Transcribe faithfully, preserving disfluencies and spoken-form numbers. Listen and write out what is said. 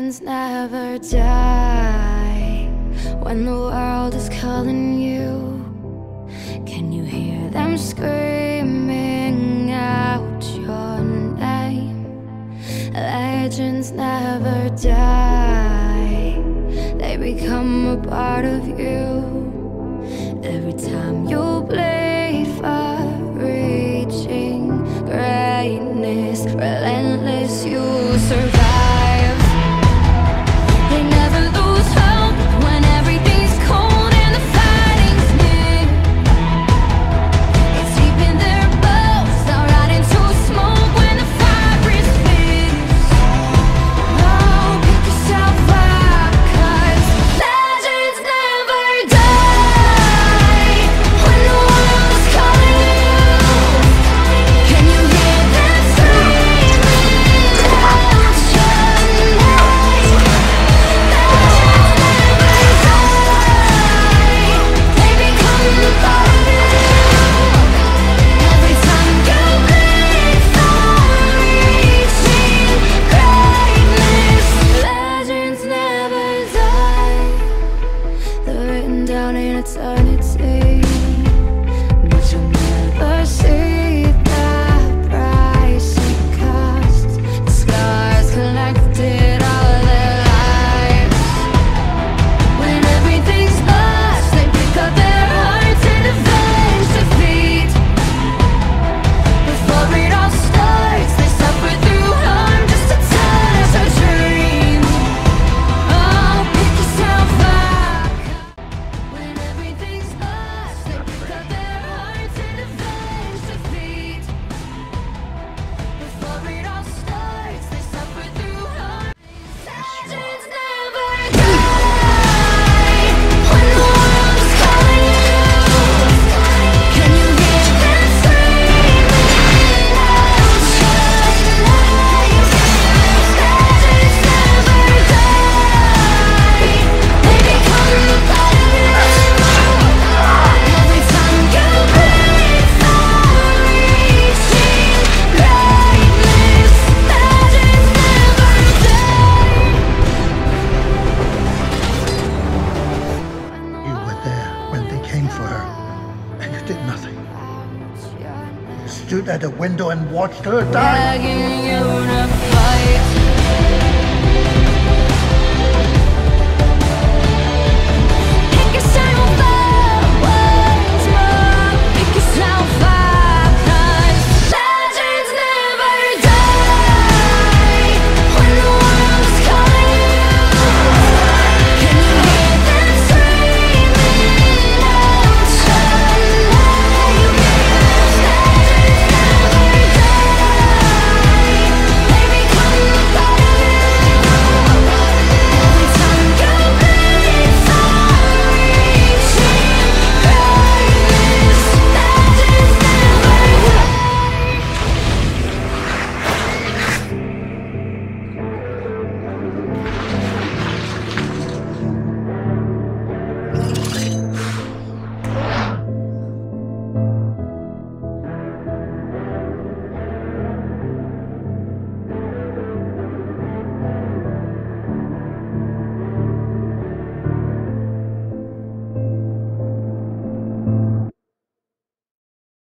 Legends never die. When the world is calling you, can you hear them screaming out your name? Legends never die. They become a part of you. Every time you bleed for reaching greatness, relentless, you survive. They never lose hope when everything's cold and the fighting's near. It's deep in their bones, they'll ride into smoke when the fire is fierce. Oh, pick yourself up, 'cause legends never die. When the world is calling you, can you hear them screaming out your name? Legends never die. They become a part of you. Every time you bleed for reaching greatness, legends never die. They're written down in eternity, but you'll never see the price it costs. The scars collected all their lives. When everything's lost, they pick up their hearts and avenge defeat. Before it all starts, they suffer through harm just to tell us a dream. Oh, pick yourself up. When everything's lost, they pick up their hearts and avenge defeat. Before it all starts, they suffer through harm. Legends never die. When the world is calling you, can you hear them screaming out your name? Legends never die. They become a part of you. Every time you bleed for reaching greatness, legends never die. You were there when they came for her, and you did nothing. You stood at a window and watched her die. Begging you to fight.